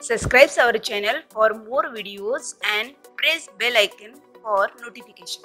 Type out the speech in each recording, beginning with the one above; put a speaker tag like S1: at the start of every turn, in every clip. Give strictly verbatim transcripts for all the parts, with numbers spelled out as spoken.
S1: Subscribe our channel for more videos and press bell icon for notification.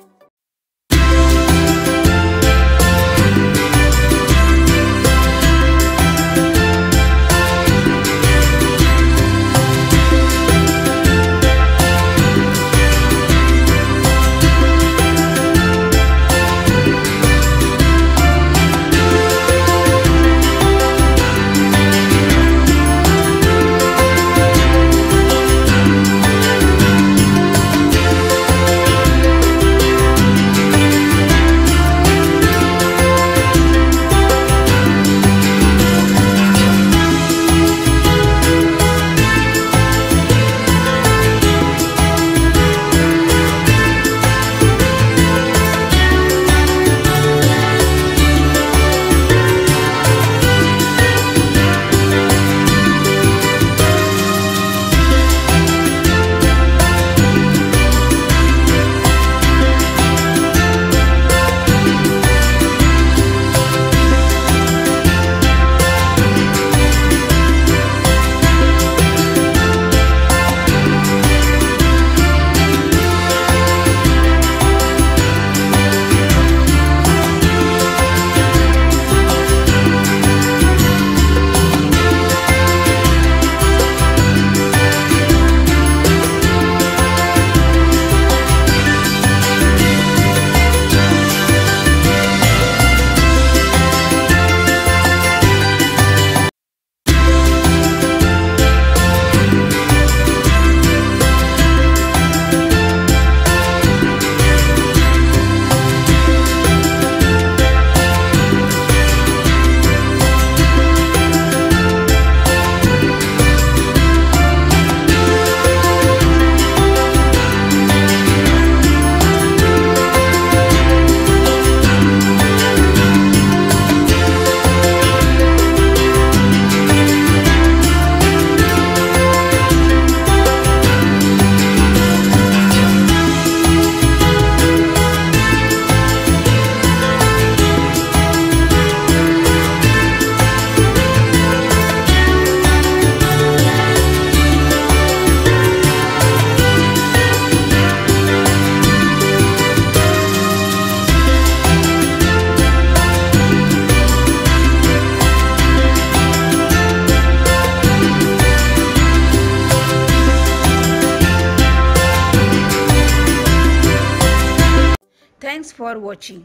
S1: Thanks for watching.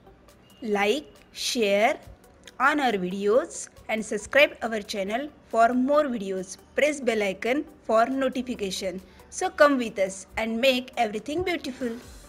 S1: Like, share on our videos and subscribe our channel for more videos. Press bell icon for notification. So come with us and make everything beautiful.